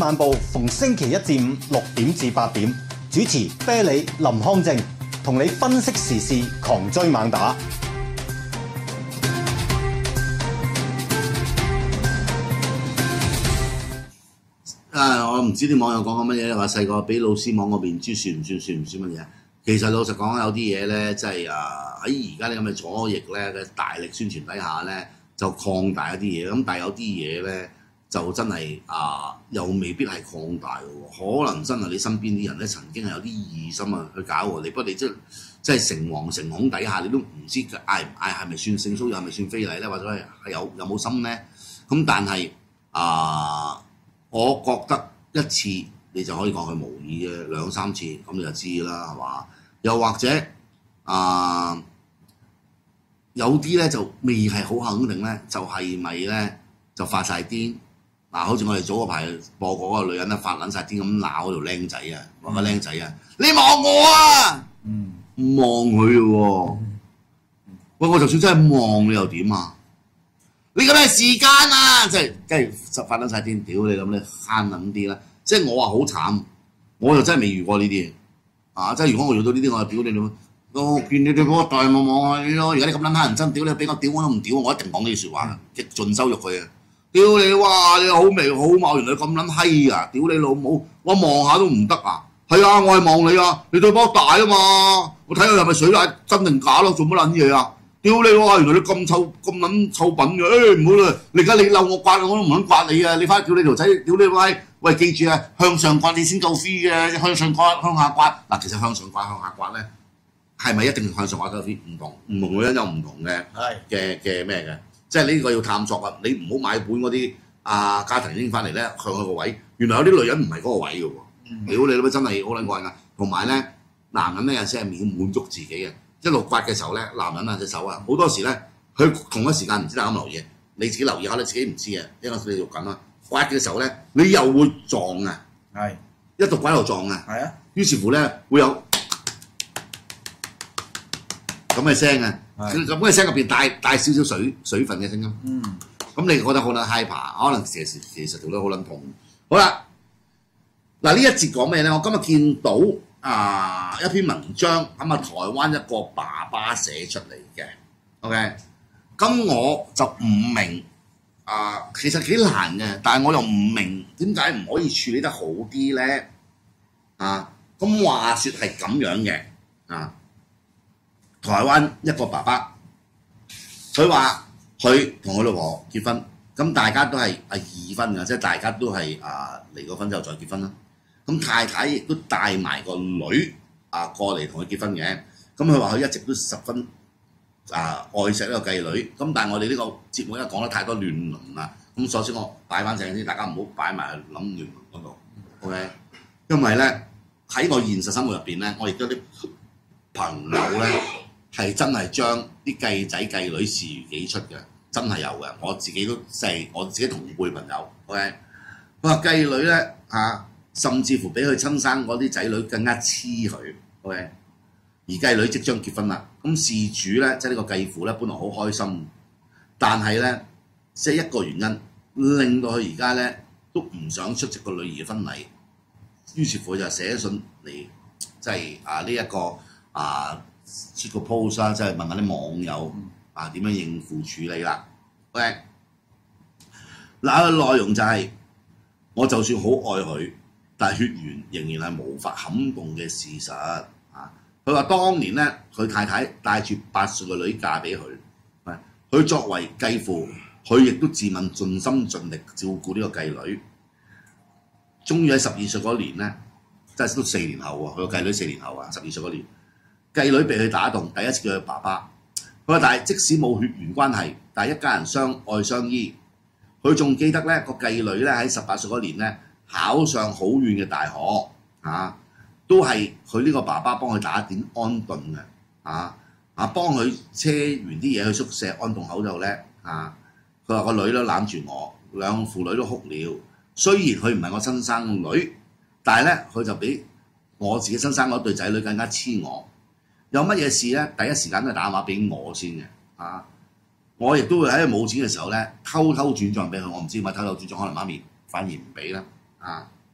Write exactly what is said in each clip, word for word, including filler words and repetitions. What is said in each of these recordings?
晚報逢星期一至五六點至八點，主持啤梨、林康正，同你分析時事，狂追猛打。 啊！我唔知啲網友講緊乜嘢，話細個俾老師網嗰邊知算唔算算唔算乜嘢？其實老實講，有啲嘢咧，即係啊喺而家呢咁嘅左翼咧嘅大力宣傳底下咧，就擴大一啲嘢。咁但係有啲嘢咧，就真係啊，又未必係擴大嘅喎。可能真係你身邊啲人咧，曾經係有啲異心啊去搞喎你，不過你即即係誠惶誠恐底下，你都唔知嗌唔嗌係咪算性騷擾，係咪算非禮咧，或者係係有有冇心咧？咁但係啊〜我覺得一次你就可以講佢無意嘅，兩三次咁你就知啦，係嘛？又或者啊、呃，有啲咧就未係好肯定咧，就係咪咧就發晒癲嗱？好似我哋早嗰排播過嗰個女人咧發撚晒癲咁鬧嗰條僆仔啊，話個僆仔啊，你望我啊，嗯，望佢嘅喎，喂，我就算真係望你又點啊？你咁咩時間啊？即係梗係實發撚晒癲，屌你咁你慳撚啲啦！即係我話好慘，我就真係未遇過呢啲啊！即係如果我遇到呢啲，我就屌你咯！我見你哋嗰個代望望下你咯，而家你咁撚乞人憎，屌你俾我屌我都唔屌，我一定講呢啲説話，極盡羞辱佢啊！屌你哇！你好味好貌，原來咁撚閪啊！屌你老母，我望下都唔得啊！係啊，我係望你啊！你對波大啊嘛！我睇下係咪水奶真定假咯？做乜撚嘢啊？屌你喎！原來你咁臭咁撚臭品嘅，誒唔好啦！你而家你嬲我刮我都唔肯刮你啊！你翻去叫你條仔，屌你喂喂，記住啊，向上刮你先夠 free 嘅，向上刮向下刮嗱，其實向上刮向下刮咧，係咪一定向上刮夠 free？唔同，唔同女人有唔同嘅嘅嘅咩嘅，即係呢個要探索啊！你唔好買本嗰啲啊家庭拎翻嚟咧，向佢個位，原來有啲女人唔係嗰個位嘅喎，屌你老母真係好撚怪㗎！同埋咧，男人咧有時係面滿足自己嘅。一路刮嘅時候咧，男人啊隻手啊，好多時咧，佢同一時間唔知大家有冇留意，你自己留意下，你自己唔知嘅，因為你做緊啦。刮嘅時候咧，你又會撞啊，係一路刮一路撞啊，係啊。於是乎咧，會有咁嘅聲啊，咁嘅聲入邊帶帶少少水水分嘅聲音。嗯，咁你覺得好撚 hyper，可能其實其實做得好撚痛。好啦，嗱呢一節講咩咧？我今日見到。啊！一篇文章咁啊，台灣一個爸爸寫出嚟嘅 ，OK， 咁我就唔明啊，其實幾難嘅，但係我又唔明點解唔可以處理得好啲咧？啊，咁話説係咁樣嘅啊，台灣一個爸爸，佢話佢同佢老婆結婚，咁大家都係啊二婚嘅，即係大家都係啊離過婚之後再結婚啦。咁太太亦都帶埋個女啊過嚟同佢結婚嘅，咁佢話佢一直都十分啊愛錫呢個繼女，咁但係我哋呢個節目因為講得太多亂倫啦，咁所以我擺翻正先，大家唔好擺埋去諗亂倫嗰度 ，OK？ 因為咧喺我現實生活入邊咧，我亦都啲朋友咧係真係將啲繼仔繼女視如己出嘅，真係有嘅，我自己都即係我自己同輩朋友 ，OK？ 佢話繼女咧嚇。啊甚至乎比佢親生嗰啲仔女更加黐佢 ，OK？ 而繼女即將結婚啦，咁事主咧，即係呢個繼父咧，本來好開心，但係咧，即係一個原因令到佢而家咧都唔想出席個女兒嘅婚禮，於是乎就寫信嚟，即係啊呢一個啊出個 post 啦，即係問下啲網友啊點樣應付處理啦 ，OK？ 嗱，內容就係、是、我就算好愛佢。但係血緣仍然係無法撼動嘅事實啊！佢話當年咧，佢太太帶住八歲嘅女嫁俾佢，佢作為繼父，佢亦都自問盡心盡力照顧呢個繼女。終於喺十二歲嗰年咧，即係都四年後喎，佢個繼女四年後啊，十二歲嗰年，繼女被佢打動，第一次叫佢爸爸。佢話但係即使冇血緣關係，但係一家人相愛相依。佢仲記得咧個繼女咧喺十八歲嗰年咧。考上好遠嘅大學啊，都係佢呢個爸爸幫佢打點安頓嘅啊啊，幫佢車完啲嘢去宿舍安頓好之後咧啊，佢話個女都攬住我，兩父女都哭了。雖然佢唔係我親生女，但係咧佢就比我自己親生嗰對仔女更加黐我。有乜嘢事咧，第一時間都係打電話俾我先嘅啊！我亦都會喺佢冇錢嘅時候咧，偷偷轉帳俾佢。我唔知點解偷偷轉帳，可能媽咪反而唔俾啦。啊，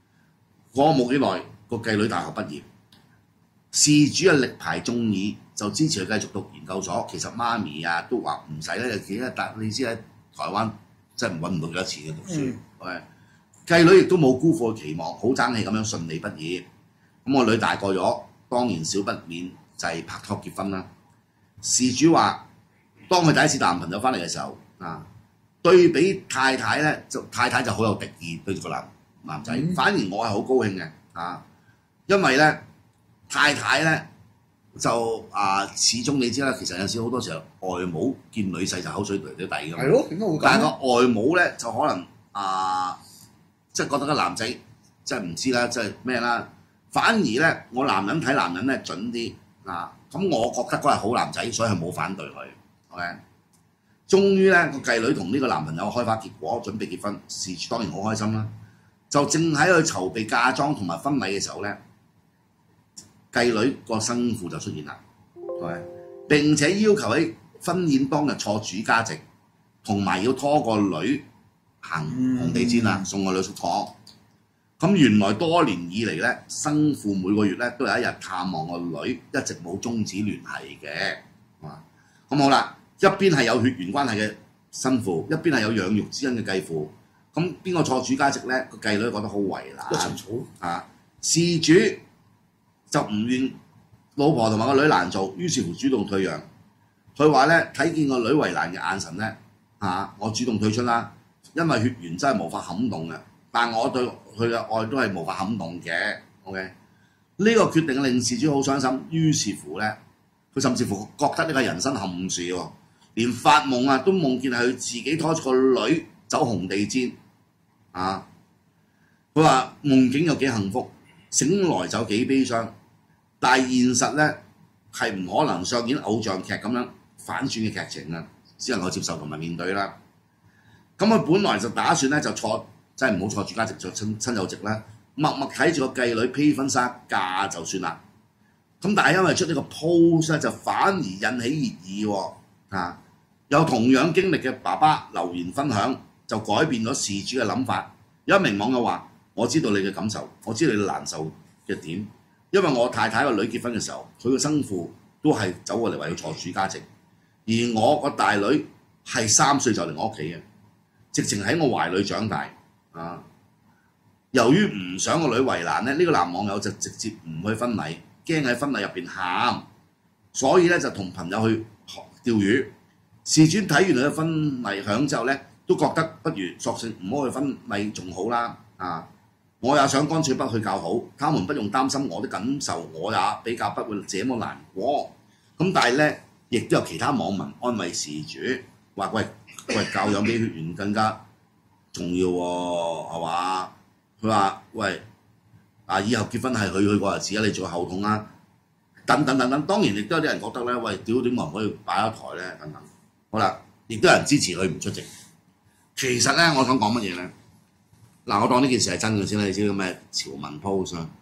過冇幾耐，個繼女大學畢業，事主啊力排眾議，就支持佢繼續讀研究所。其實媽咪啊都話唔使咧，就幾一笪你知喺台灣真係揾唔到幾多錢嘅讀書。嗯、繼女亦都冇辜負期望，好爭氣咁樣順利畢業。咁我女大個咗，當然少不免就係拍拖結婚啦。事主話，當佢第一次男朋友翻嚟嘅時候啊，對比太太咧，就太太就好有敵意對住個男男仔，嗯、反而我係好高興嘅啊，因為咧太太咧就啊，始終你知啦，其實有時好多時候外母見女婿就口水嗲嗲底㗎嘛。係咯，點解會咁？但係個外母咧就可能啊，即係覺得個男仔即係唔知啦，即係咩啦。反而咧，我男人睇男人咧準啲啊，咁我覺得嗰係好男仔，所以係冇反對佢。OK， 終於咧個繼女同呢個男朋友開花結果，準備結婚，事主當然好開心啦。就正喺佢籌備嫁妝同埋婚禮嘅時候咧，繼女個生父就出現啦，係並且要求喺婚宴當日坐主家席，同埋要拖個女行紅地氈啦，送個女出堂。咁原來多年以嚟咧，生父每個月咧都有一日探望個女，一直冇終止聯繫嘅。啊，咁好啦，一邊係有血緣關係嘅生父，一邊係有養育之恩嘅繼父。咁邊個坐主家席咧？個繼女覺得好為難。一層草啊！事主就唔願老婆同埋個女難做，於是乎主動退讓。佢話咧睇見個女為難嘅眼神咧，啊，我主動退出啦，因為血緣真係無法撼動嘅。但我對佢嘅愛都係無法撼動嘅。OK， 呢個決定令事主好傷心，於是乎咧，佢甚至乎覺得呢個人生陷住喎，連發夢啊都夢見係佢自己拖住個女走紅地氈啊！佢話夢境有幾幸福，醒來就幾悲傷，但係現實咧係唔可能上演偶像劇咁樣反轉嘅劇情啊，只能夠接受同埋面對啦。咁佢本來就打算咧就坐。真係唔好坐住家席，坐親親友席啦，默默睇住個繼女披婚紗嫁就算啦。咁但係因為出呢個 post 咧，就反而引起熱議喎。啊，有同樣經歷嘅爸爸留言分享，就改變咗事主嘅諗法。有一名網友話：我知道你嘅感受，我知道你難受嘅點，因為我太太個女結婚嘅時候，佢個生父都係走過嚟話要坐主家席，而我個大女係三歲就嚟我屋企嘅，直情喺我懷裏長大。啊！由於唔想個女為難咧，呢、這個男網友就直接唔去婚禮，驚喺婚禮入邊喊，所以咧就同朋友去釣魚。事主睇完佢嘅婚禮響之後咧，都覺得不如索性唔好去婚禮仲好啦。啊！我也想乾脆不去較好，他們不用擔心我的感受，我也比較不會這麼難過。咁但係咧，亦都有其他網民安慰事主，話喂喂教養比血緣更加重要喎，係嘛？佢話：喂，啊，以後結婚係佢佢個日子啊，你做後筒啊，等等等等。當然亦都有啲人覺得咧，喂，屌點解唔可以擺一台咧？等等。好啦，亦都有人支持佢唔出席。其實咧，我想講乜嘢咧？嗱，我當呢件事係真嘅先啦，你知道咩潮文 post 啊？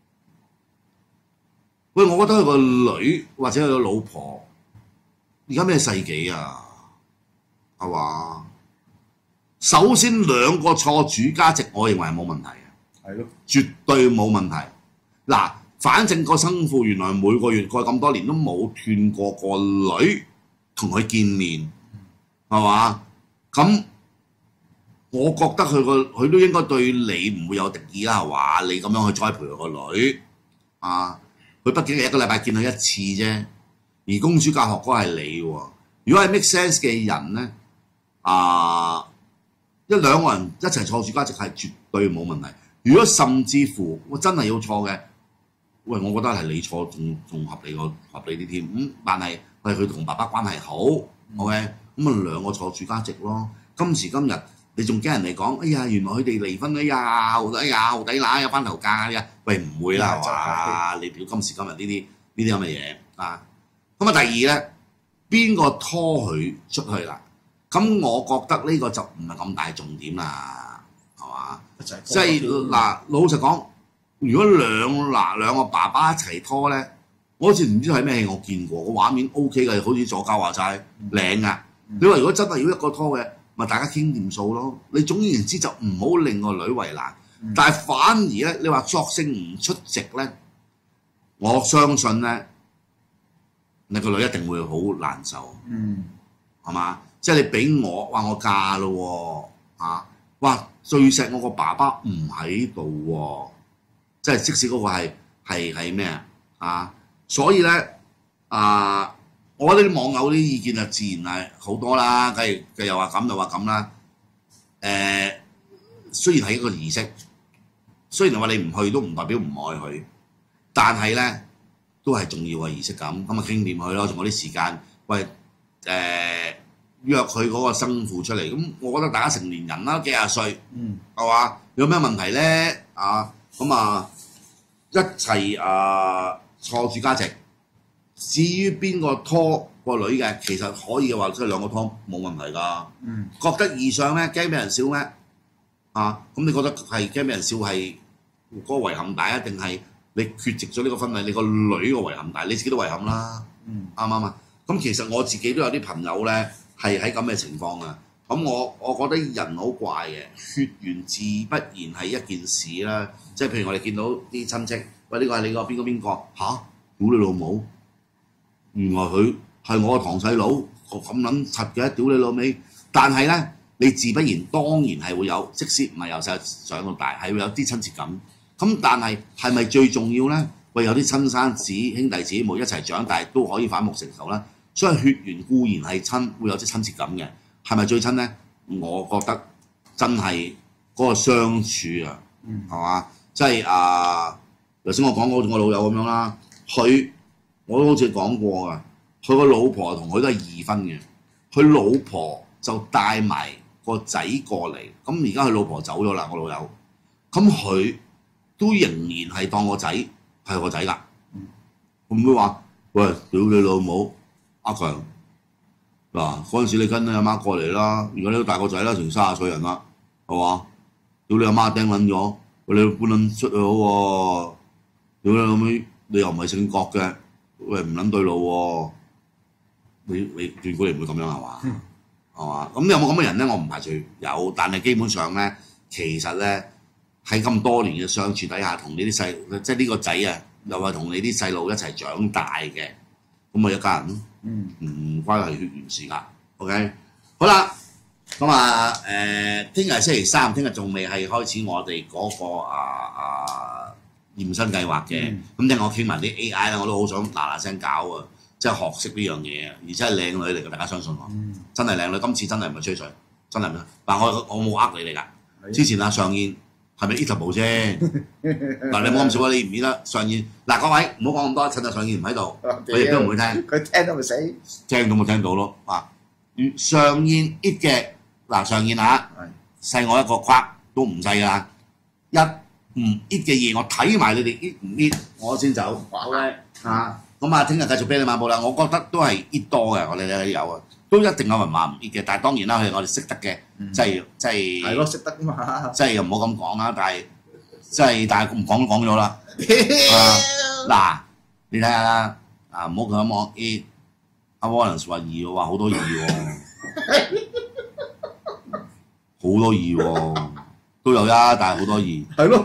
喂，我覺得佢個女或者佢個老婆而家咩世紀啊？係嘛？首先兩個坐主家席，我認為係冇問題嘅，係咯，絕對冇問題。嗱，反正個生父原來每個月過咁多年都冇斷過個女同佢見面，係嘛？咁我覺得佢個佢都應該對你唔會有敵意啦，係嘛？你咁樣去栽培佢個女啊，佢畢竟係一個禮拜見佢一次啫，而公主教學嗰係你喎。如果係 make sense 嘅人咧，啊〜一兩個人一齊坐住家席係絕對冇問題。如果甚至乎我真係要錯嘅，喂，我覺得係你錯仲仲合理個合理啲添。咁、嗯、但係係佢同爸爸關係好 ，OK， 咁啊兩個坐住家席咯。今時今日你仲驚人哋講，哎呀原來佢哋離婚，哎呀後哎呀後底乸有翻頭家嘅，喂唔會啦係嘛？你表今時今日呢啲呢啲咁嘅嘢啊。咁啊第二咧，邊個拖佢出去啦？咁我覺得呢個就唔係咁大重點啦，係嘛？即係嗱，老實講，如果兩嗱兩個爸爸一齊拖咧，我好似唔知係咩戲，我見過個畫面 O K 嘅，好似左膠話齋靚啊！嗯、你話如果真係要一個拖嘅，咪大家傾掂數咯。你總言之就唔好令個女為難。 但係反而咧，你話索性唔出席咧，我相信咧，你個女一定會好難受， 嗯， 係嘛？即係你俾我話我嫁咯喎，啊，哇！最錫我個爸爸唔喺度喎，即係即使嗰個係係係咩啊？啊，所以咧啊，我覺得啲網友啲意見啊，自然係好多啦，梗係佢又話咁又話咁啦。誒、雖然係一個儀式，雖然話你唔去都唔代表唔愛佢，但係咧都係重要嘅儀式感。咁啊傾掂佢咯，仲有啲時間，喂誒、約佢嗰個生父出嚟。咁我覺得大家成年人啦，幾廿歲， 嗯， 係嘛？有咩問題咧？啊，咁啊一齊啊坐住家席。至於邊個拖個女嘅，其實可以嘅話，即係兩個拖冇問題㗎。 嗯， 覺得異相咩？驚俾人笑咩？啊，咁你覺得係驚俾人笑係嗰個遺憾大啊，定係你缺席咗呢個婚禮，你個女個遺憾大？你自己都遺憾啦， 嗯， 啱唔啱啊？咁其實我自己都有啲朋友咧係喺咁嘅情況啊。咁我我覺得人好怪嘅，血緣自不然係一件事啦。即係譬如我哋見到啲親戚，喂呢、個係你個邊個邊個吓？屌你老母！原來佢係我個堂細佬，咁撚柒嘅，屌你老味！但係咧，你自不然當然係會有，即使唔係由細長到大，係會有啲親切感。咁但係係咪最重要咧？喂，有啲親生子兄弟姊妹一齊長大都可以反目成仇啦。所以血緣固然係親，會有啲親切感嘅。係咪最親咧？我覺得真係嗰個相處啊，係嘛、嗯？即係啊，頭先我講嗰我老友咁樣啦，佢。我都好似講過啊，佢個老婆同佢都係二婚嘅，佢老婆就帶埋個仔過嚟，咁而家佢老婆走咗啦，我老友，咁佢都仍然係當個仔係個仔㗎，會唔會話喂屌你老母阿強嗱嗰陣時你跟你阿媽過嚟啦，而家你都大個仔啦，成三十歲人啦，係嘛？屌你阿媽釘撚咗，喂你搬撚出去好喎，屌你老味你又唔係姓郭嘅。喂，唔撚對路喎、啊！你你斷估你唔會咁樣係嘛？係嘛？咁有冇咁嘅人咧？我唔排除有，但係基本上咧，其實咧喺咁多年嘅相處底下，同你啲細即係呢個仔啊，又係同你啲細路一齊長大嘅，咁咪一家人咯。嗯，唔關係血緣事㗎。OK， 好啦，咁啊誒，聽日星期三，聽日仲未係開始我哋嗰、嗰個啊啊。驗身計劃嘅，咁聽我傾埋啲 A I 啦，我都好想嗱嗱聲搞啊！即係學識呢樣嘢啊，而且係靚女嚟嘅，大家相信我，嗯、真係靚女。今次真係唔係吹水，真係唔係。但我我冇呃你哋㗎。之前啊上燕係咪 Etable 啫？嗱你冇咁少啊，你唔記得上燕嗱各位唔好講咁多，趁阿上燕唔喺度，佢亦都唔會聽。 佢聽到咪死？ 聽到咪聽到咯啊！上燕 it 嘅嗱上燕啊，細我一個框都唔細㗎，一。唔 it 嘅嘢，我睇埋你哋 it 唔 it， 我先走。好咧嚇，咁啊，聽日繼續俾你漫步啦。我覺得都係 it 多嘅，我哋咧有啊，都一定有人話唔 it 嘅。但係當然啦，佢哋我哋識得嘅，即係即係係咯，識得嘛。即係又唔好咁講啦，但係即係但係唔講都講咗啦。嗱，你睇下啦，啊唔好咁講 it。阿 Wallace 話二喎，話好多二喎，好多二喎，都有呀，但係好多二。 係咯。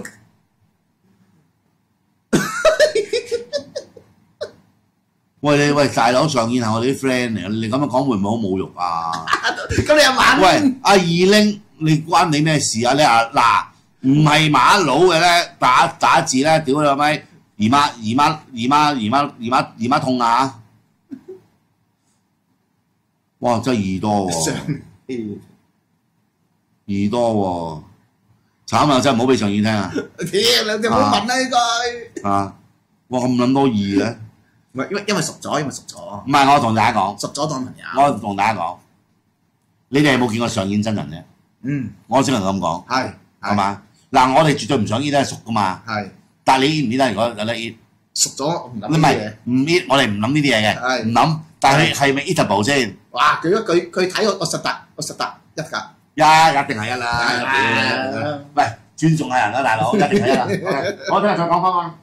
喂你喂大佬上燕係我哋啲 friend 嚟，你咁樣講會唔會好侮辱啊？ 咁你又玩？ 喂阿二拎，你關你咩事啊？你話嗱唔係馬佬嘅咧，打打字咧，屌你老味，姨媽姨媽姨媽姨媽姨媽姨媽痛啊！哇真係二多喎，二多喎，慘啊！真係唔好俾上燕聽啊！ 屌你哋唔好問啦呢句。 啊！哇咁撚多二嘅。 唔係因為因為熟咗，因為熟咗。 唔係，我同大家講， 熟咗當朋友。 我同大家講，你哋有冇見過上燕真人啫？ 嗯， 我只能咁講， 係係嘛？嗱，我哋絕對唔想呢啲係熟噶嘛。 係。 但係你依唔依得？如果有得依， 熟咗唔諗唔係唔依，我哋唔諗呢啲嘢嘅，唔諗。但係係咪 eatable 先？ 哇！佢一佢佢睇我我實達我實達一㗎。 一一定係一啦。喂，尊重下人啦，大佬，一定係一啦。我聽日再講翻嘛。